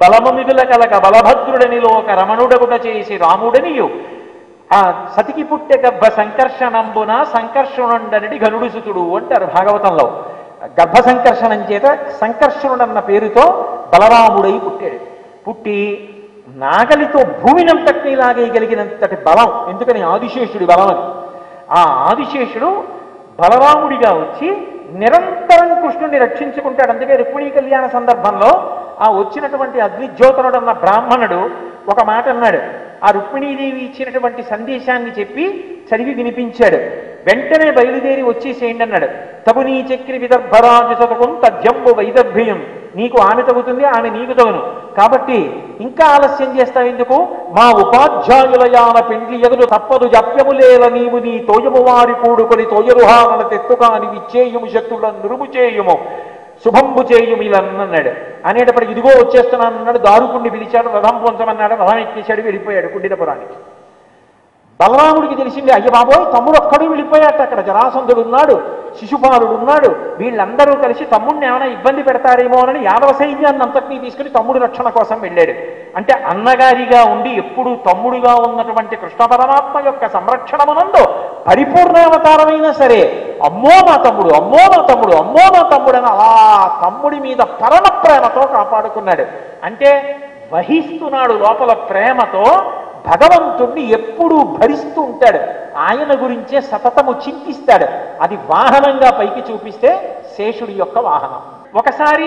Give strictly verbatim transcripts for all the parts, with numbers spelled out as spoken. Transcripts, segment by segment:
బలము మిగుల కలక బలభద్రుడనిలో ఒక రమణుడగుట చేసి రాముడనియు ఆ సతికి పుట్టె గర్భ సంకర్షణంబున సంకర్షణుండనడి గనుడు సుతుడు అంటారు భాగవతంలో. గర్భ సంకర్షణం చేత సంకర్షణుడన్న పేరుతో బలరాముడై పుట్టాడు. పుట్టి నాగలితో భూమినంతటినీ లాగేయగలిగినంతటి బలం, ఎందుకని ఆదిశేషుడి బలం అది. ఆ ఆదిశేషుడు బలరాముడిగా వచ్చి నిరంతరం కృష్ణుడిని రక్షించుకుంటాడు. అందుకే రుక్మిణీ కళ్యాణ సందర్భంలో ఆ వచ్చినటువంటి అగ్నిజ్యోతనుడన్న బ్రాహ్మణుడు ఒక మాట అన్నాడు. ఆ రుక్మిణీదేవి ఇచ్చినటువంటి సందేశాన్ని చెప్పి చదివి వినిపించాడు. వెంటనే బయలుదేరి వచ్చేసేయండి అన్నాడు. తగు నీ చక్రి విదర్భరాజు సతకం తజ్జంబు వైదర్భ్యం, నీకు ఆమె తగుతుంది, ఆమె నీకు తగును, కాబట్టి ఇంకా ఆలస్యం చేస్తావు ఎందుకు? మా ఉపాధ్యాయులయాన పెండ్లి ఎదురు తప్పదు జప్యములేల నీవు నీ తోయము వారి కూడుకొని తోయరుహారణ తెత్తుకాని విచ్చేయుము శక్తులను నురుము చేయుము శుభంబు చేయుము ఇలా అన్నాడు. అనేటప్పటికి ఇదిగో వచ్చేస్తున్నాను అన్నాడు. దారుకుండి పిలిచాడు, రథం పొంచమన్నాడు, రథం ఎక్కేశాడు, వెళ్ళిపోయాడు కుండినపురానికి. బలరాముడికి తెలిసింది, అయ్య బాబోయ్ తమ్ముడు ఒక్కడు వెళ్ళిపోయాట, అక్కడ జరాసంధుడు ఉన్నాడు, శిశుపాలుడు ఉన్నాడు, వీళ్ళందరూ కలిసి తమ్ముడిని ఏమైనా ఇబ్బంది పెడతారేమో అని యాదవ సైన్యాన్ని అంతటినీ తీసుకుని తమ్ముడు రక్షణ కోసం వెళ్ళాడు. అంటే అన్నగారిగా ఉండి ఎప్పుడు తమ్ముడుగా ఉన్నటువంటి కృష్ణ పరమాత్మ యొక్క సంరక్షణమునందు పరిపూర్ణావతారమైనా సరే అమ్మో నా తమ్ముడు, అమ్మో నా తమ్ముడు, అమ్మో నా తమ్ముడు అని అలా తమ్ముడి మీద పరమ ప్రేమతో కాపాడుకున్నాడు. అంటే వహిస్తున్నాడు లోపల ప్రేమతో, భగవంతుణ్ణి ఎప్పుడూ భరిస్తూ ఉంటాడు, ఆయన గురించే సతతము చింతిస్తాడు. అది వాహనంగా పైకి చూపిస్తే శేషుడి యొక్క వాహనం. ఒకసారి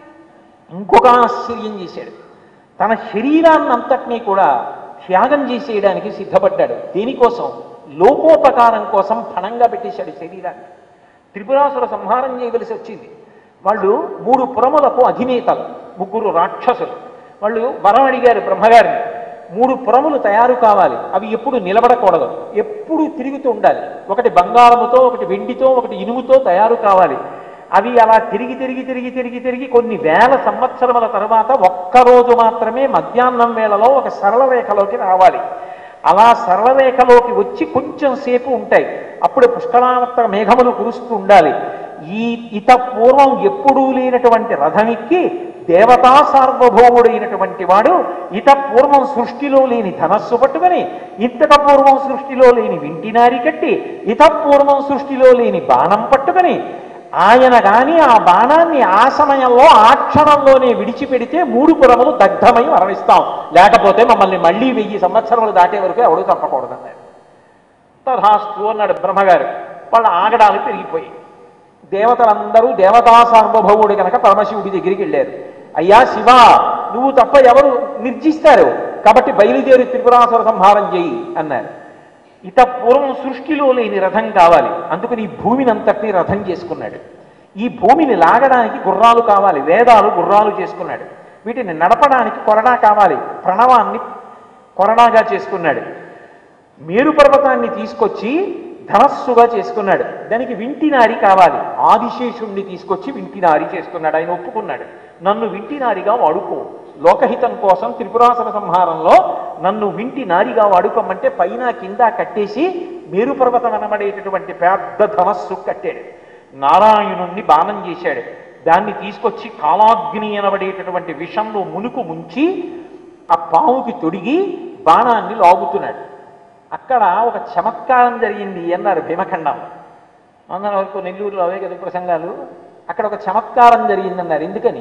ఇంకొక ఆశ్చర్యం చేశాడు. తన శరీరాన్ని అంతటినీ కూడా త్యాగం చేసేయడానికి సిద్ధపడ్డాడు. దేనికోసం? లోకోపకారం కోసం పణంగా పెట్టేశాడు శరీరాన్ని. త్రిపురాసుర సంహారం చేయవలసి వచ్చింది. వాళ్ళు మూడు పురములకు అధినేతలు, ముగ్గురు రాక్షసులు. వాళ్ళు వరం అడిగారు బ్రహ్మగారిని, మూడు పురములు తయారు కావాలి, అవి ఎప్పుడు నిలబడకూడదు, ఎప్పుడు తిరుగుతూ ఉండాలి. ఒకటి బంగారముతో, ఒకటి వెండితో, ఒకటి ఇనుముతో తయారు కావాలి. అవి అలా తిరిగి తిరిగి తిరిగి తిరిగి తిరిగి కొన్ని వేల సంవత్సరముల తర్వాత ఒక్కరోజు మాత్రమే మధ్యాహ్నం వేళలో ఒక సరళ రేఖలోకి రావాలి. అలా సరళ రేఖలోకి వచ్చి కొంచెం సేపు ఉంటాయి. అప్పుడు పుష్కలావర్త మేఘములు కురుస్తూ ఉండాలి. ఈ ఇత పూర్వం ఎప్పుడూ లేనటువంటి రథమిక్కి దేవతా సార్వభౌముడైనటువంటి వాడు ఇత పూర్వం సృష్టిలో లేని ధనస్సు పట్టుకొని, ఇంతక పూర్వం సృష్టిలో లేని వింటినారి కట్టి, ఇత పూర్వం సృష్టిలో లేని బాణం పట్టుకొని, ఆయన కానీ ఆ బాణాన్ని ఆ సమయంలో ఆ క్షణంలోనే విడిచిపెడితే మూడు పురములు దగ్ధమై మరణిస్తాం, లేకపోతే మమ్మల్ని మళ్ళీ వెయ్యి సంవత్సరములు దాటే వరకు ఎవడు తప్పకూడదన్నాడు. తథాస్తు అన్నాడు బ్రహ్మగారు. వాళ్ళ ఆగడాలు పెరిగిపోయి దేవతలందరూ దేవతా సార్వభౌముడు కనుక పరమశివుడి దగ్గరికి వెళ్ళారు. అయ్యా శివ, నువ్వు తప్ప ఎవరు నిర్జిస్తారు, కాబట్టి బయలుదేరి త్రిపురాసుర సంహారం చేయి అన్నారు. ఇత పూర్వం సృష్టిలో లేని రథం కావాలి, అందుకని ఈ భూమిని అంతటినీ రథం చేసుకున్నాడు. ఈ భూమిని లాగడానికి గుర్రాలు కావాలి, వేదాలు గుర్రాలు చేసుకున్నాడు. వీటిని నడపడానికి కొరడా కావాలి, ప్రణవాన్ని కొరడాగా చేసుకున్నాడు. మేరు పర్వతాన్ని తీసుకొచ్చి ధనస్సుగా చేసుకున్నాడు. దానికి వింటినారి కావాలి, ఆదిశేషుణ్ణి తీసుకొచ్చి వింటినారి చేసుకున్నాడు. ఆయన ఒప్పుకున్నాడు, నన్ను వింటినారిగా వాడుకో, లోకహితం కోసం త్రిపురాసుర సంహారంలో నన్ను వింటి నారిగా వాడుకోమంటే పైన కింద కట్టేసి మేరు పర్వతం అనబడేటటువంటి పెద్ద ధనస్సు కట్టాడు. నారాయణుణ్ణి బాణం చేశాడు. దాన్ని తీసుకొచ్చి కాలాగ్ని అనబడేటటువంటి విషంలో మునుకు ముంచి ఆ పావుకి తొడిగి బాణాన్ని లాగుతున్నాడు. అక్కడ ఒక చమత్కారం జరిగింది అన్నారు భీమఖండంలో. వందల వరకు నెల్లూరులో అవే కదా ప్రసంగాలు. అక్కడ ఒక చమత్కారం జరిగిందన్నారు. ఎందుకని?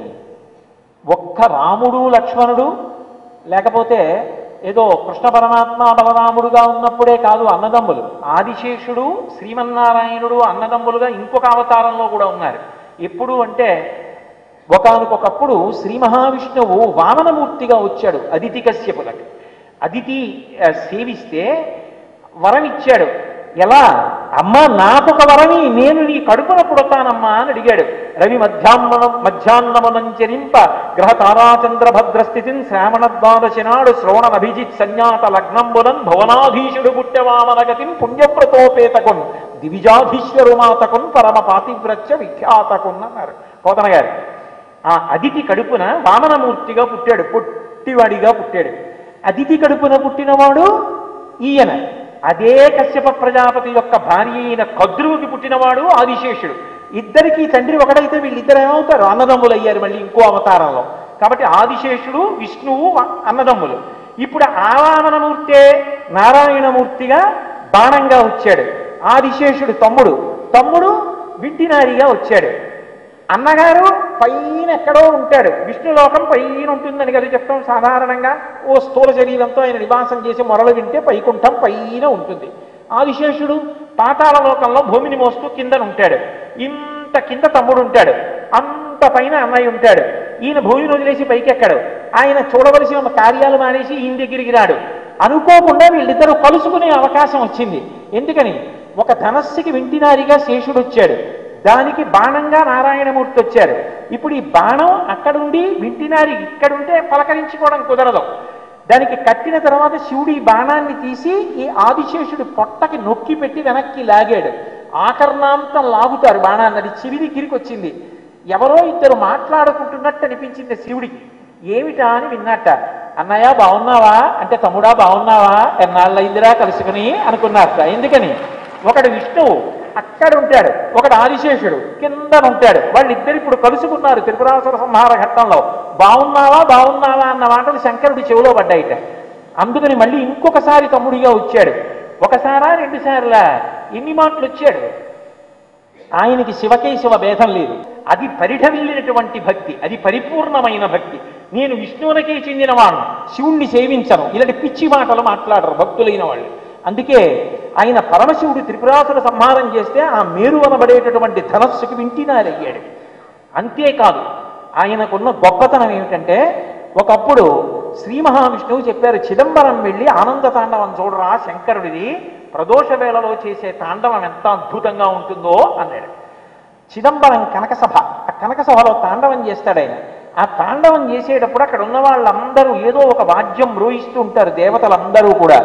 ఒక్క రాముడు లక్ష్మణుడు లేకపోతే ఏదో కృష్ణ పరమాత్మ బలరాముడుగా ఉన్నప్పుడే కాదు అన్నదమ్ములు, ఆదిశేషుడు శ్రీమన్నారాయణుడు అన్నదమ్ములుగా ఇంకొక అవతారంలో కూడా ఉన్నారు. ఎప్పుడు అంటే ఒకానొకప్పుడు శ్రీ మహావిష్ణువు వామనమూర్తిగా వచ్చాడు అదితి కశ్యపులకు. అదితి సేవిస్తే వరం ఇచ్చాడు. ఎలా? అమ్మ నాకొక వరమి, నేను నీ కడుపున పుడతానమ్మా అని అడిగాడు. రవి మధ్యాహ్న మధ్యాహ్నమునంచరింప గ్రహ తారాచంద్ర భద్రస్థితిని శ్రావణ ద్వాదశి నాడు శ్రవణనభిజిత్ సంజ్ఞాత లగ్నంబునన్ భువనాధీశుడు పుట్టవామనగతిని పుణ్యప్రతోపేతకున్ దివిజాధీశ్వరుమాతకున్ పరమ పాతివ్రత్య విఖ్యాతకున్ అన్నారు పోతన గారు. ఆ అదితి కడుపున వామనమూర్తిగా పుట్టాడు, పుట్టివాడిగా పుట్టాడు. అదితి కడుపున పుట్టినవాడు ఈయన. అదే కశ్యప ప్రజాపతి యొక్క భార్య అయిన కద్రువుకి పుట్టినవాడు ఆదిశేషుడు. ఇద్దరికీ తండ్రి ఒకడైతే వీళ్ళిద్దరు ఏమవుతారు? అన్నదమ్ములు అయ్యారు మళ్ళీ ఇంకో అవతారంలో. కాబట్టి ఆదిశేషుడు విష్ణువు అన్నదమ్ములు. ఇప్పుడు ఆవామనమూర్తే నారాయణమూర్తిగా బాణంగా వచ్చాడు. ఆదిశేషుడు తమ్ముడు, తమ్ముడు వింటినారిగా వచ్చాడు. అన్నగారు పైన ఎక్కడో ఉంటాడు, విష్ణులోకం పైన ఉంటుందని కదా చెప్తాం సాధారణంగా. ఓ స్థూల శరీరంతో ఆయన నివాసం చేసి మొరలు వింటే వైకుంఠం పైన ఉంటుంది. ఆదిశేషుడు పాతాళ లోకంలో భూమిని మోస్తూ కిందన ఉంటాడు. ఇంత కింద తమ్ముడు ఉంటాడు, అంత పైన అన్నయ్య ఉంటాడు. ఈయన భూమిని వదిలేసి పైకి ఎక్కడు. ఆయన చూడవలసిన కార్యాలు మానేసి ఈయన దగ్గరికి రాడు. అనుకోకుండా వీళ్ళిద్దరూ కలుసుకునే అవకాశం వచ్చింది. ఎందుకని? ఒక ధనస్సుకి వింటినారిగా శేషుడు వచ్చాడు, దానికి బాణంగా నారాయణమూర్తి వచ్చారు. ఇప్పుడు ఈ బాణం అక్కడుండి వింటినారి ఇక్కడుంటే పలకరించుకోవడం కుదరదు. దానికి కట్టిన తర్వాత శివుడు ఈ బాణాన్ని తీసి ఈ ఆదిశేషుడి పొట్టకి నొక్కి పెట్టి వెనక్కి లాగాడు. ఆకర్ణాంతం లాగుతారు బాణాన్ని, అది చివిని కిరికొచ్చింది. ఎవరో ఇద్దరు మాట్లాడుకుంటున్నట్టు అనిపించింది శివుడికి. ఏమిటా అని విన్నట్ట. అన్నయ్య బాగున్నావా అంటే, తమ్ముడా బాగున్నావా, ఎన్నాళ్ళైందిరా కలుసుకుని అనుకున్నారట. ఎందుకని? ఒకడు విష్ణువు అక్కడ ఉంటాడు, ఒకడు ఆదిశేషుడు కిందన ఉంటాడు. వాళ్ళిద్దరు ఇప్పుడు కలుసుకున్నారు త్రిపురాసుర సంహార ఘట్టంలో. బాగున్నావా బాగున్నావా అన్న మాటలు శంకరుడి చెవిలో పడ్డాయిట. అందుకని మళ్ళీ ఇంకొకసారి తమ్ముడిగా వచ్చాడు. ఒకసారా రెండు సార్లా ఎన్ని మాటలు వచ్చాడు. ఆయనకి శివకేశవ భేదం లేదు. అది పరిఢవిల్లినటువంటి భక్తి, అది పరిపూర్ణమైన భక్తి. నేను విష్ణువునకే చెందినవాణ్ణి, శివుణ్ణి సేవించను, ఇలాంటి పిచ్చి మాటలు మాట్లాడరు భక్తులైన వాళ్ళు. అందుకే ఆయన పరమశివుడు త్రిపురాసుర సంహారం చేస్తే ఆ మేరు అనబడేటటువంటి ధనస్సుకి వింటినారయ్యాడు. అంతేకాదు, ఆయనకున్న గొప్పతనం ఏమిటంటే, ఒకప్పుడు శ్రీ మహావిష్ణువు చెప్పారు, చిదంబరం వెళ్ళి ఆనంద తాండవం చూడరా శంకరుడిది, ప్రదోష వేళలో చేసే తాండవం ఎంత అద్భుతంగా ఉంటుందో అన్నాడు. చిదంబరం కనకసభ, ఆ కనకసభలో తాండవం చేస్తాడు ఆయన. ఆ తాండవం చేసేటప్పుడు అక్కడ ఉన్న వాళ్ళందరూ ఏదో ఒక వాద్యం మ్రోగిస్తూ ఉంటారు, దేవతలందరూ కూడా.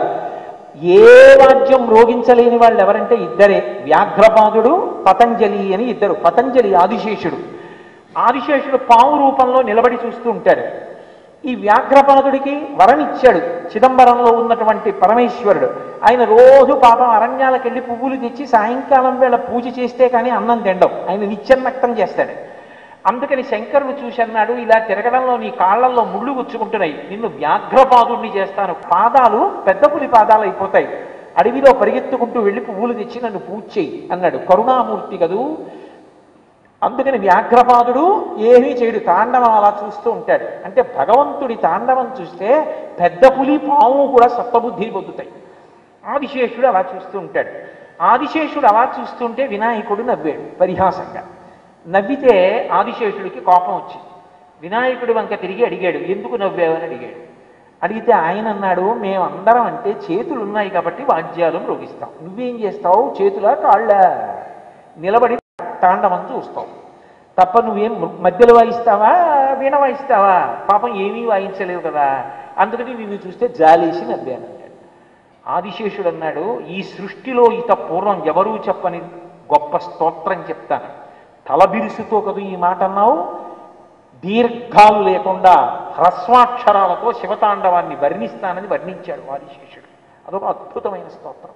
ఏ వాద్యం మ్రోగించలేని వాళ్ళు ఎవరంటే ఇద్దరే, వ్యాఘ్రపాదుడు పతంజలి అని ఇద్దరు. పతంజలి ఆదిశేషుడు. ఆదిశేషుడు పాము రూపంలో నిలబడి చూస్తూ ఉంటాడు. ఈ వ్యాఘ్రపాదుడికి వరమిచ్చాడు చిదంబరంలో ఉన్నటువంటి పరమేశ్వరుడు. ఆయన రోజు పాపం అరణ్యాలకు వెళ్ళి పువ్వులు తెచ్చి సాయంకాలం వేళ పూజ చేస్తే కానీ అన్నం తినడం, ఆయన నిత్యన్నక్తం చేస్తాడు. అందుకని శంకరుడు చూసి అన్నాడు, ఇలా తిరగడంలో నీ కాళ్లలో ముళ్ళు గుచ్చుకుంటున్నాయి, నిన్ను వ్యాఘ్రపాదుడిని చేస్తాను, పాదాలు పెద్ద పులి పాదాలు అయిపోతాయి, అడవిలో పరిగెత్తుకుంటూ వెళ్ళి పువ్వులు తెచ్చి నన్ను పూజ చేయి అన్నాడు. కరుణామూర్తి కదూ. అందుకని వ్యాఘ్రపాదుడు ఏమీ చేయడు, తాండవం అలా చూస్తూ ఉంటాడు. అంటే భగవంతుడి తాండవం చూస్తే పెద్ద పులి పాము కూడా సత్వబుద్ధిని పొందుతాయి. ఆదిశేషుడు అలా చూస్తూ ఉంటాడు. ఆదిశేషుడు అలా చూస్తుంటే వినాయకుడు నవ్వాడు పరిహాసంగా. నవ్వితే ఆదిశేషుడికి కోపం వచ్చింది. వినాయకుడి వంక తిరిగి అడిగాడు, ఎందుకు నవ్వావని అడిగాడు. అడిగితే ఆయన అన్నాడు, మేమందరం అంటే చేతులు ఉన్నాయి కాబట్టి వాద్యాలు మ్రోగిస్తాం, నువ్వేం చేస్తావు, చేతులా కాళ్ళ నిలబడి తాండవం చూస్తావు తప్ప నువ్వేం మధ్యలో వాయిస్తావా వీణ వాయిస్తావా, పాపం ఏమీ వాయించలేవు కదా, అందుకని నిన్ను చూస్తే జాలేసి నవ్వాను అన్నాడు. ఆదిశేషుడు అన్నాడు, ఈ సృష్టిలో ఇత పూర్వం ఎవరూ చెప్పని గొప్ప స్తోత్రం చెప్తాను, తల బిరుసుతో కదూ ఈ మాట అన్నావు, దీర్ఘాలు లేకుండా హ్రస్వాక్షరాలతో శివతాండవాన్ని వర్ణిస్తానని వర్ణించాడు ఆదిశేషుడు. అదొక అద్భుతమైన స్తోత్రం.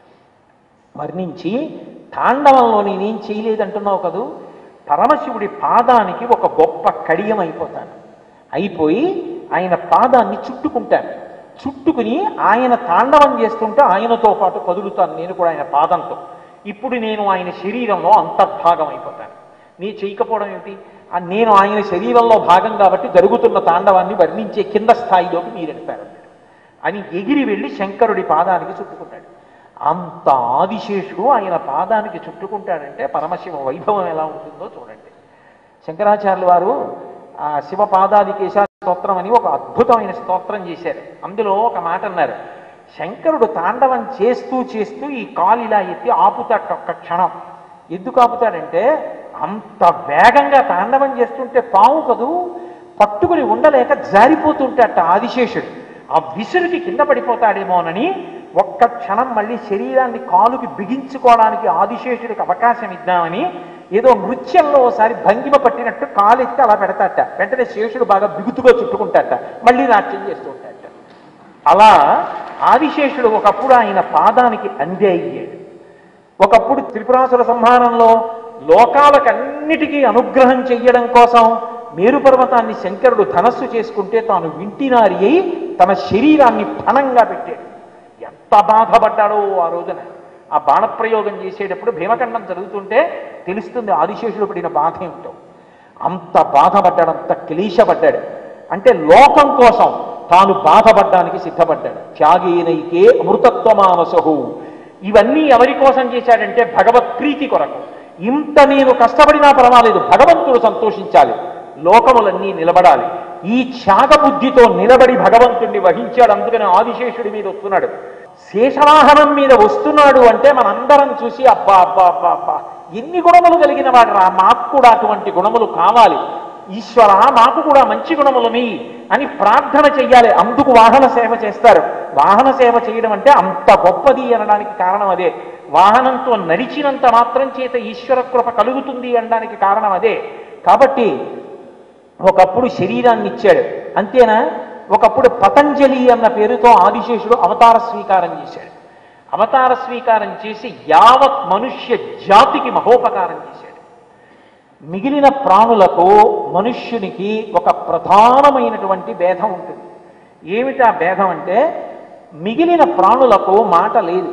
వర్ణించి తాండవంలో నేనేం చేయలేదంటున్నావు కదూ, పరమశివుడి పాదానికి ఒక గొప్ప కడియం అయిపోతాను, అయిపోయి ఆయన పాదాన్ని చుట్టుకుంటాను, చుట్టుకుని ఆయన తాండవం చేస్తుంటే ఆయనతో పాటు కదులుతాను నేను కూడా ఆయన పాదంతో. ఇప్పుడు నేను ఆయన శరీరంలో అంతర్భాగం అయిపోతాను. నీ చేయకపోవడం ఏమిటి, నేను ఆయన శరీరంలో భాగం కాబట్టి జరుగుతున్న తాండవాన్ని వర్ణించే కింద స్థాయిలోకి మీరెడతారు అని ఎగిరి వెళ్ళి శంకరుడి పాదానికి చుట్టుకుంటాడు. అంత ఆదిశేషుడు ఆయన పాదానికి చుట్టుకుంటాడంటే పరమశివ వైభవం ఎలా ఉంటుందో చూడండి. శంకరాచార్యులు వారు ఆ శివ పాదాదికేశ స్తోత్రం అని ఒక అద్భుతమైన స్తోత్రం చేశారు. అందులో ఒక మాట అన్నారు, శంకరుడు తాండవం చేస్తూ చేస్తూ ఈ కాలు ఇలా ఎత్తి ఆపుతాడు ఒక్క క్షణం. ఎందుకు ఆపుతాడంటే, అంత వేగంగా తాండవం చేస్తుంటే పాము కదూ పట్టుకుని ఉండలేక జారిపోతుంటాట ఆదిశేషుడు. ఆ విసురుకి కింద పడిపోతాడేమోనని ఒక్క క్షణం మళ్ళీ శరీరాన్ని కాలుకి బిగించుకోవడానికి ఆదిశేషుడికి అవకాశం ఇద్దామని ఏదో నృత్యంలో ఒకసారి భంగిమ పట్టినట్టు కాలు ఎత్తి అలా పెడతాట. వెంటనే శేషుడు బాగా బిగుతుగా చుట్టుకుంటాట, మళ్ళీ నాట్యం చేస్తూ ఉంటాట. అలా ఆదిశేషుడు ఒకప్పుడు ఆయన పాదానికి అందే అయ్యాడు. ఒకప్పుడు త్రిపురాసుర సంహారంలో లోకాలకన్నిటికీ అనుగ్రహం చెయ్యడం కోసం మేరు పర్వతాన్ని శంకరుడు ధనస్సు చేసుకుంటే తాను వింటినారి అయి తన శరీరాన్ని పణంగా పెట్టాడు. ఎంత బాధపడ్డాడో ఆ రోజున. ఆ బాణప్రయోగం చేసేటప్పుడు భీమఖండం జరుగుతుంటే తెలుస్తుంది ఆదిశేషుడు పడిన బాధ ఏమిటో. అంత బాధపడ్డాడు, అంత క్లేశపడ్డాడు. అంటే లోకం కోసం తాను బాధపడ్డానికి సిద్ధపడ్డాడు. త్యాగేనైకే అమృతత్వమానసహు. ఇవన్నీ ఎవరి కోసం చేశాడంటే భగవత్ప్రీతి కొరకు. ఇంత నేను కష్టపడినా పర్వాలేదు, భగవంతుడు సంతోషించాలి, లోకములన్నీ నిలబడాలి. ఈ త్యాగబుద్ధితో నిలబడి భగవంతుణ్ణి వహించాడు. అందుకని ఆదిశేషుడి మీద వస్తున్నాడు. శేషవాహనం మీద వస్తున్నాడు అంటే మనందరం చూసి అబ్బా అబ్బా అబ్బా అబ్బా ఎన్ని గుణములు కలిగిన వాడు రా, మాకు కూడా అటువంటి గుణములు కావాలి, ఈశ్వర మాకు కూడా మంచి గుణములని అని ప్రార్థన చెయ్యాలి. అందుకు వాహన సేవ చేస్తారు. వాహన సేవ చేయడం అంటే అంత గొప్పది అనడానికి కారణం అదే. వాహనంతో నడిచినంత మాత్రం చేత ఈశ్వర కృప కలుగుతుంది అనడానికి కారణం అదే. కాబట్టి ఒకప్పుడు శరీరాన్ని ఇచ్చాడు, అంతేనా? ఒకప్పుడు పతంజలి అన్న పేరుతో ఆదిశేషుడు అవతార స్వీకారం చేశాడు. అవతార స్వీకారం చేసి యావత్ మనుష్య జాతికి మహోపకారం చేశాడు. మిగిలిన ప్రాణులకు మనుష్యునికి ఒక ప్రధానమైనటువంటి భేదం ఉంటుంది. ఏమిటా భేదం అంటే మిగిలిన ప్రాణులకు మాట లేదు,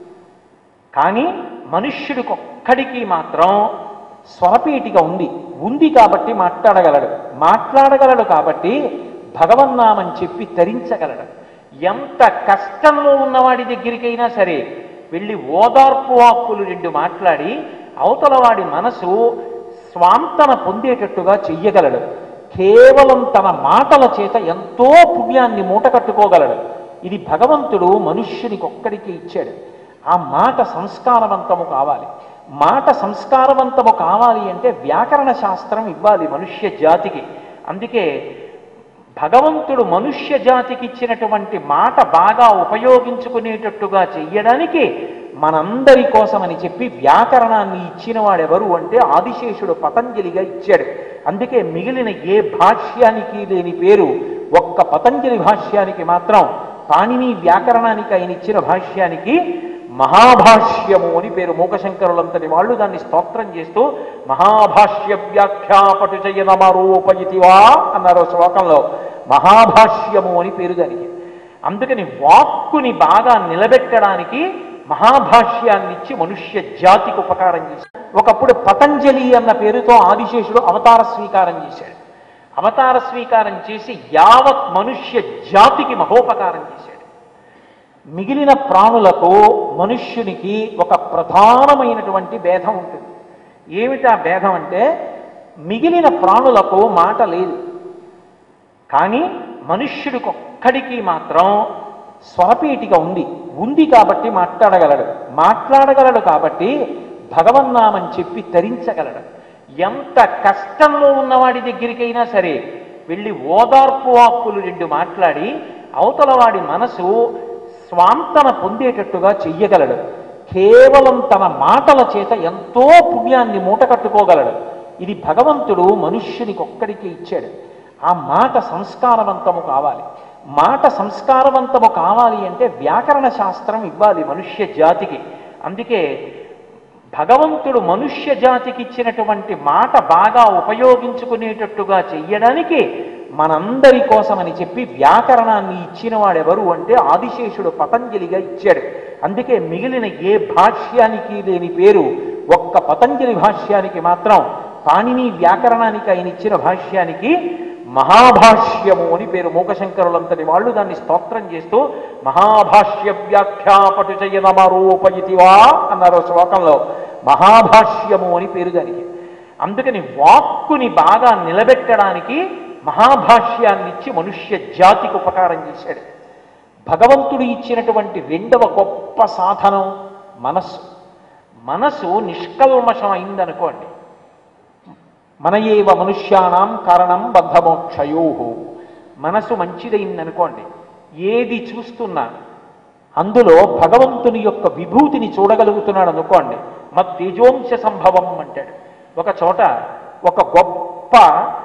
కానీ మనుష్యుడికొక్కడికి మాత్రం స్వరపేటిక ఉంది. ఉంది కాబట్టి మాట్లాడగలడు. మాట్లాడగలడు కాబట్టి భగవన్నామని చెప్పి తరించగలడు. ఎంత కష్టంలో ఉన్నవాడి దగ్గరికైనా సరే వెళ్ళి ఓదార్పు వాక్కులు రెండు మాట్లాడి అవతలవాడి మనసు స్వాంతన పొందేటట్టుగా చెయ్యగలడు. కేవలం తన మాటల చేత ఎంతో పుణ్యాన్ని మూట కట్టుకోగలడు. ఇది భగవంతుడు మనుష్యునికి ఒక్కడికి ఇచ్చాడు. ఆ మాట సంస్కారవంతము కావాలి. మాట సంస్కారవంతము కావాలి అంటే వ్యాకరణ శాస్త్రం ఇవ్వాలి మనుష్య జాతికి. అందుకే భగవంతుడు మనుష్య జాతికి ఇచ్చినటువంటి మాట బాగా ఉపయోగించుకునేటట్టుగా చెయ్యడానికి మనందరి కోసమని చెప్పి వ్యాకరణాన్ని ఇచ్చిన వాడెవరు అంటే ఆదిశేషుడు పతంజలిగా ఇచ్చాడు. అందుకే మిగిలిన ఏ భాష్యానికి లేని పేరు ఒక్క పతంజలి భాష్యానికి మాత్రం, పాణిని వ్యాకరణానికి ఆయన ఇచ్చిన భాష్యానికి మహాభాష్యము అని పేరు. మూకశంకరులంతటి వాళ్ళు దాన్ని స్తోత్రం చేస్తూ మహాభాష్య వ్యాఖ్యాపటుచయనమరూపయితివా అన్నారు శ్లోకంలో. మహాభాష్యము అని పేరు దానికి. అందుకని వాక్కుని బాగా నిలబెట్టడానికి మహాభాష్యాన్ని ఇచ్చి మనుష్య జాతికి ఉపకారం చేశాడు. ఒకప్పుడు పతంజలి అన్న పేరుతో ఆదిశేషుడు అవతార స్వీకారం చేశాడు. అవతార స్వీకారం చేసి యావత్ మనుష్య జాతికి మహోపకారం చేశాడు. మిగిలిన ప్రాణులకు మనుష్యునికి ఒక ప్రధానమైనటువంటి భేదం ఉంటుంది. ఏమిటా భేదం అంటే మిగిలిన ప్రాణులకు మాట లేదు, కానీ మనుష్యుడికొక్కడికి మాత్రం స్వరపేటిక ఉంది. ఉంది కాబట్టి మాట్లాడగలడు. మాట్లాడగలడు కాబట్టి భగవన్నామని చెప్పి తరించగలడు. ఎంత కష్టంలో ఉన్నవాడి దగ్గరికైనా సరే వెళ్ళి ఓదార్పు వాక్కులు రెండు మాట్లాడి అవతలవాడి మనసు స్వాంతన పొందేటట్టుగా చెయ్యగలడు. కేవలం తన మాటల చేత ఎంతో పుణ్యాన్ని మూట కట్టుకోగలడు. ఇది భగవంతుడు మనుష్యునికి ఒక్కడికి ఇచ్చాడు. ఆ మాట సంస్కారవంతము కావాలి. మాట సంస్కారవంతము కావాలి అంటే వ్యాకరణ శాస్త్రం ఇవ్వాలి మనుష్య జాతికి. అందుకే భగవంతుడు మనుష్య జాతికి ఇచ్చినటువంటి మాట బాగా ఉపయోగించుకునేటట్టుగా చెయ్యడానికి మనందరి కోసమని చెప్పి వ్యాకరణాన్ని ఇచ్చిన వాడెవరు అంటే ఆదిశేషుడు పతంజలిగా ఇచ్చాడు. అందుకే మిగిలిన ఏ భాష్యానికి లేని పేరు ఒక్క పతంజలి భాష్యానికి మాత్రం, పాణిని వ్యాకరణానికి ఆయన ఇచ్చిన భాష్యానికి మహాభాష్యము అని పేరు. మూకశంకరులంతటి వాళ్ళు దాన్ని స్తోత్రం చేస్తూ మహాభాష్య వ్యాఖ్యాపటుచయనమరూపయితివా అన్నారు శ్లోకంలో. మహాభాష్యము అని పేరు దానికి. అందుకని వాక్కుని బాగా నిలబెట్టడానికి మహాభాష్యాన్ని ఇచ్చి మనుష్య జాతికి ఉపకారం చేశాడు. భగవంతుడు ఇచ్చినటువంటి రెండవ గొప్ప సాధనం మనస్సు. మనసు నిష్కల్మషం అయిందనుకోండి, మన ఏవ మనుష్యానాం కారణం బద్ధమోక్షయో. మనసు మంచిదైందనుకోండి, ఏది చూస్తున్నా అందులో భగవంతుని యొక్క విభూతిని చూడగలుగుతున్నాడు అనుకోండి, మత్ తేజోంశ సంభవం అంటాడు. ఒక చోట ఒక గొప్ప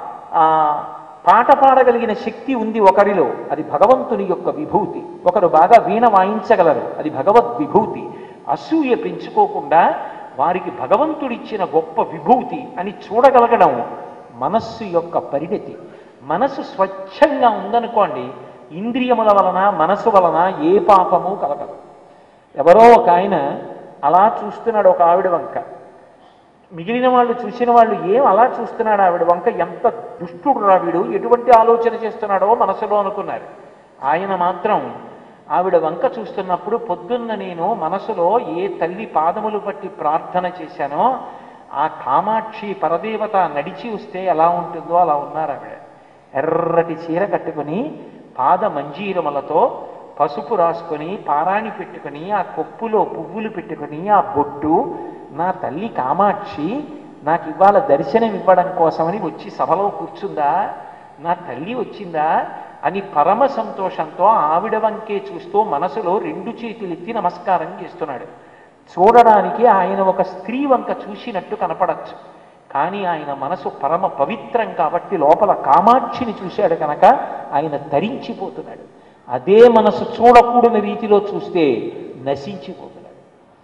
పాట పాడగలిగిన శక్తి ఉంది ఒకరిలో, అది భగవంతుని యొక్క విభూతి. ఒకరు బాగా వీణ వాయించగలరు, అది భగవద్ విభూతి. అసూయ పెంచుకోకుండా వారికి భగవంతుడిచ్చిన గొప్ప విభూతి అని చూడగలగడం మనస్సు యొక్క పరిణతి. మనసు స్వచ్ఛంగా ఉందనుకోండి, ఇంద్రియముల వలన మనసు వలన ఏ పాపము కలగదు. ఎవరో ఒక ఆయన అలా చూస్తున్నాడు ఒక ఆవిడ వంక, మిగిలిన వాళ్ళు చూసిన వాళ్ళు ఏం అలా చూస్తున్నాడు ఆవిడ వంక, ఎంత దుష్టుడు రా వీడు, ఎటువంటి ఆలోచన చేస్తున్నాడో మనసులో అనుకున్నారు. ఆయన మాత్రం ఆవిడ వంక చూస్తున్నప్పుడు, పొద్దున్న నేను మనసులో ఏ తల్లి పాదములు పట్టి ప్రార్థన చేశానో ఆ కామాక్షి పరదేవత నడిచి వస్తే ఎలా ఉంటుందో అలా ఉన్నారు ఆవిడ. ఎర్రటి చీర కట్టుకుని పాద మంజీరములతో పసుపు రాసుకొని పారాణి పెట్టుకుని ఆ కొప్పులో పువ్వులు పెట్టుకుని ఆ బొట్టు, నా తల్లి కామాక్షి నాకు ఇవాళ దర్శనం ఇవ్వడం కోసమని వచ్చి సభలో కూర్చుందా, నా తల్లి వచ్చిందా అని పరమ సంతోషంతో ఆవిడ వంకే చూస్తూ మనసులో రెండు చేతులెత్తి నమస్కారం చేస్తున్నాడు. చూడడానికి ఆయన ఒక స్త్రీ వంక చూసినట్టు కనపడచ్చు, కానీ ఆయన మనసు పరమ పవిత్రం కాబట్టి లోపల కామాక్షిని చూశాడు కనుక ఆయన తరించిపోతున్నాడు. అదే మనసు చూడకూడని రీతిలో చూస్తే నశించిపోతున్నాడు.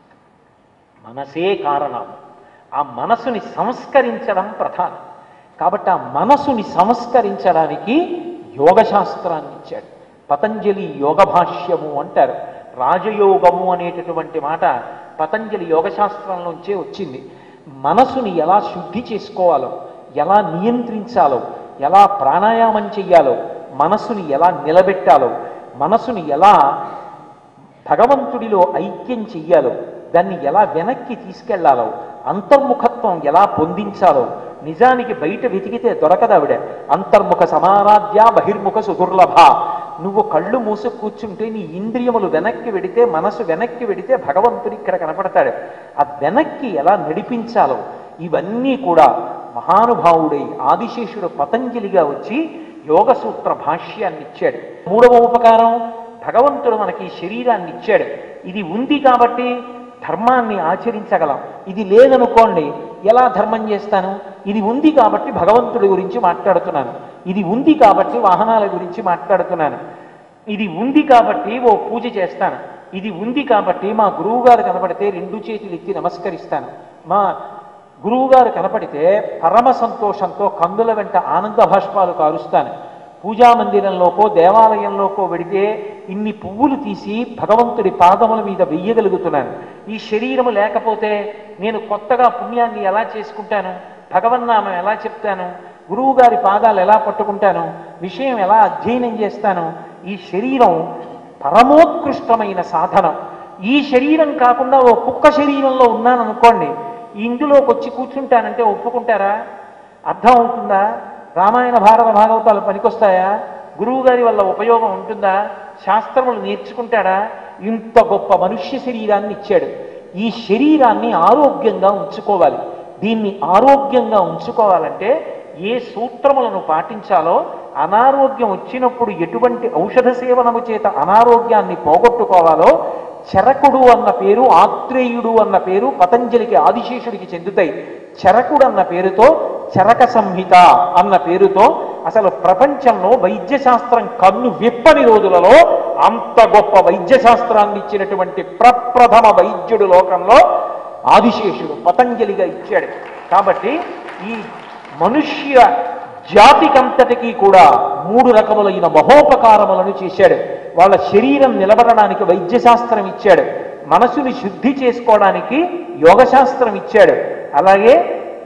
మనసే కారణం. ఆ మనసుని సంస్కరించడం ప్రధానం. కాబట్టి ఆ మనసుని సంస్కరించడానికి యోగశాస్త్రాన్ని ఇచ్చాడు. పతంజలి యోగ భాష్యము అంటారు. రాజయోగము అనేటటువంటి మాట పతంజలి యోగశాస్త్రంలోంచే వచ్చింది. మనసుని ఎలా శుద్ధి చేసుకోవాలో, ఎలా నియంత్రించాలో, ఎలా ప్రాణాయామం చెయ్యాలో, మనసుని ఎలా నిలబెట్టాలో, మనసుని ఎలా భగవంతుడిలో ఐక్యం చెయ్యాలో, దాన్ని ఎలా వెనక్కి తీసుకెళ్లాలో, అంతర్ముఖత్వం ఎలా పొందించాలో, నిజానికి బయట వెతికితే దొరకదు ఆవిడ. అంతర్ముఖ సమారాధ్య బహిర్ముఖ సుదుర్లభ. నువ్వు కళ్ళు మూసు కూర్చుంటే నీ ఇంద్రియములు వెనక్కి వెడితే, మనసు వెనక్కి వెడితే భగవంతుడు ఇక్కడ కనపడతాడు. ఆ వెనక్కి ఎలా నడిపించాలో ఇవన్నీ కూడా మహానుభావుడై ఆదిశేషుడు పతంజలిగా వచ్చి యోగ సూత్ర భాష్యాన్ని ఇచ్చాడు. మూడవ ఉపకారం, భగవంతుడు మనకి శరీరాన్ని ఇచ్చాడు. ఇది ఉంది కాబట్టి ధర్మాన్ని ఆచరించగలం. ఇది లేదనుకోండి, ఎలా ధర్మం చేస్తాను? ఇది ఉంది కాబట్టి భగవంతుడి గురించి మాట్లాడుతున్నాను, ఇది ఉంది కాబట్టి వాహనాల గురించి మాట్లాడుతున్నాను, ఇది ఉంది కాబట్టి ఓ పూజ చేస్తాను, ఇది ఉంది కాబట్టి మా గురువుగారు కనపడితే రెండు చేతులు ఎత్తి నమస్కరిస్తాను, మా గురువుగారు కనపడితే పరమ సంతోషంతో కందుల వెంట ఆనంద భాష్పాలు కారుస్తాను, పూజా మందిరంలోకో దేవాలయంలోకో వెడితే ఇన్ని పువ్వులు తీసి భగవంతుడి పాదముల మీద వెయ్యగలుగుతున్నాను. ఈ శరీరము లేకపోతే నేను కొత్తగా పుణ్యాన్ని ఎలా చేసుకుంటాను, భగవన్నామం ఎలా చెప్తాను, గురువుగారి పాదాలు ఎలా పట్టుకుంటాను, విషయం ఎలా అధ్యయనం చేస్తాను? ఈ శరీరం పరమోత్కృష్టమైన సాధనం. ఈ శరీరం కాకుండా ఓ కుక్క శరీరంలో ఉన్నాను అనుకోండి, ఇందులోకి వచ్చి కూర్చుంటానంటే ఒప్పుకుంటారా? అర్థం అవుతుందా? రామాయణ భారత భాగవతాలు పనికొస్తాయా? గురువుగారి వల్ల ఉపయోగం ఉంటుందా? శాస్త్రములు నేర్చుకుంటాడా? ఇంత గొప్ప మనుష్య శరీరాన్ని ఇచ్చాడు. ఈ శరీరాన్ని ఆరోగ్యంగా ఉంచుకోవాలి. దీన్ని ఆరోగ్యంగా ఉంచుకోవాలంటే ఏ సూత్రములను పాటించాలో, అనారోగ్యం వచ్చినప్పుడు ఎటువంటి ఔషధ సేవనము చేత అనారోగ్యాన్ని పోగొట్టుకోవాలో, చరకుడు అన్న పేరు, ఆత్రేయుడు అన్న పేరు పతంజలికి ఆదిశేషుడికి చెందుతాయి. చరకుడు అన్న పేరుతో చరక సంహిత అన్న పేరుతో అసలు ప్రపంచంలో వైద్యశాస్త్రం కన్ను విప్పని రోజులలో అంత గొప్ప వైద్యశాస్త్రాన్ని ఇచ్చినటువంటి ప్రప్రథమ వైద్యుడు లోకంలో ఆదిశేషుడు పతంజలిగా ఇచ్చాడు. కాబట్టి ఈ మనుష్య జాతికంతటికీ కూడా మూడు రకములైన మహోపకారములను చేశాడు. వాళ్ళ శరీరం నిలబడడానికి వైద్యశాస్త్రం ఇచ్చాడు, మనసుని శుద్ధి చేసుకోవడానికి యోగశాస్త్రం ఇచ్చాడు, అలాగే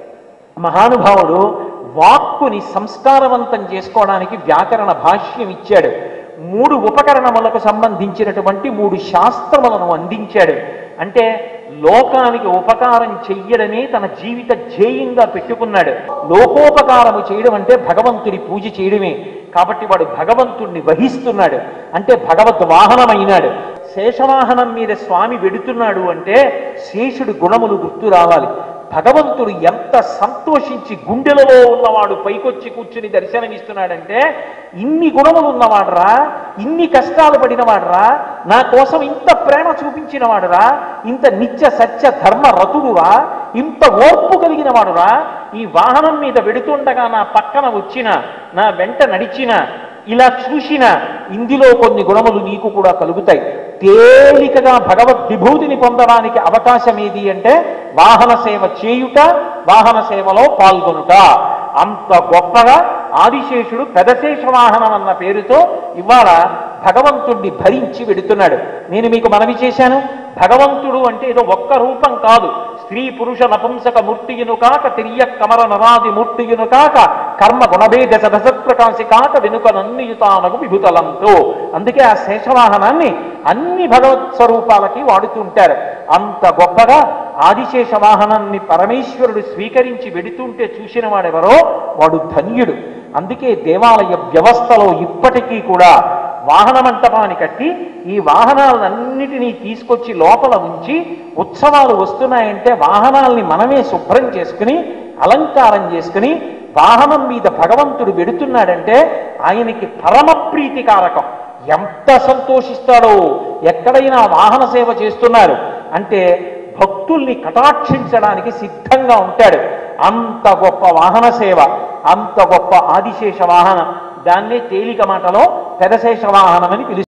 మహానుభావుడు వాక్కుని సంస్కారవంతం చేసుకోవడానికి వ్యాకరణ భాష్యం ఇచ్చాడు. మూడు ఉపకరణములకు సంబంధించినటువంటి మూడు శాస్త్రములను అందించాడు. అంటే లోకానికి ఉపకారం చెయ్యడమే తన జీవిత ధ్యేయంగా పెట్టుకున్నాడు. లోకోపకారము చేయడం అంటే భగవంతుడి పూజ చేయడమే. కాబట్టి వాడు భగవంతుణ్ణి వహిస్తున్నాడు, అంటే భగవద్వాహనమైనాడు. శేషవాహనం మీద స్వామి వెడుతున్నాడు అంటే శేషుడి గుణములు గుర్తు రావాలి. భగవంతుడు ఎంత సంతోషించి గుండెలలో ఉన్నవాడు పైకొచ్చి కూర్చుని దర్శనమిస్తున్నాడంటే, ఇన్ని గుణములు ఉన్నవాడురా, ఇన్ని కష్టాలు పడినవాడురా, నా కోసం ఇంత ప్రేమ చూపించిన వాడురా, ఇంత నిత్య సత్య ధర్మ రతుడురా, ఇంత ఓర్పు కలిగిన వాడురా, ఈ వాహనం మీద వెడుతుండగా నా పక్కన వచ్చిన, నా వెంట నడిచిన, ఇలా చూసిన, ఇందులో కొన్ని గుణములు నీకు కూడా కలుగుతాయి. తేలికగా భగవద్ విభూతిని పొందడానికి అవకాశం ఏది అంటే వాహన సేవ చేయుట, వాహన సేవలో పాల్గొనుట. అంత గొప్పగా ఆదిశేషుడు పెదశేష వాహనం అన్న పేరుతో ఇవాళ భగవంతుణ్ణి భరించి వెడుతున్నాడు. నేను మీకు మనవి చేశాను, భగవంతుడు అంటే ఏదో ఒక్క రూపం కాదు. స్త్రీ పురుష నపుంసక మూర్తియును కాక, తిర్య కమర నరాది మూర్తియును కాక, కర్మ గుణభేద సదసత్ప్రకాశి కాక, వెనుక నన్నియుతానగు విభుతలంతో. అందుకే ఆ శేషవాహనాన్ని అన్ని భగవత్ స్వరూపాలకి వాడుతూ ఉంటారు. అంత గొప్పగా ఆదిశేష వాహనాన్ని పరమేశ్వరుడు స్వీకరించి వెడుతుంటే చూసిన వాడెవరో వాడు ధన్యుడు. అందుకే దేవాలయ వ్యవస్థలో ఇప్పటికీ కూడా వాహన మంటపాన్ని కట్టి ఈ వాహనాలన్నిటినీ తీసుకొచ్చి లోపల ఉంచి, ఉత్సవాలు వస్తున్నాయంటే వాహనాల్ని మనమే శుభ్రం చేసుకుని అలంకారం చేసుకుని వాహనం మీద భగవంతుడు వెడుతున్నాడంటే ఆయనకి పరమ ప్రీతికారకం. ఎంత సంతోషిస్తాడో. ఎక్కడైనా వాహన సేవ చేస్తున్నారు అంటే భక్తుల్ని కటాక్షించడానికి సిద్ధంగా ఉంటాడు. అంత గొప్ప వాహన సేవ, అంత గొప్ప ఆదిశేష వాహనం. దాన్నే తేలిక మాటలో పెదశేష వాహనం అని పిలుస్తారు.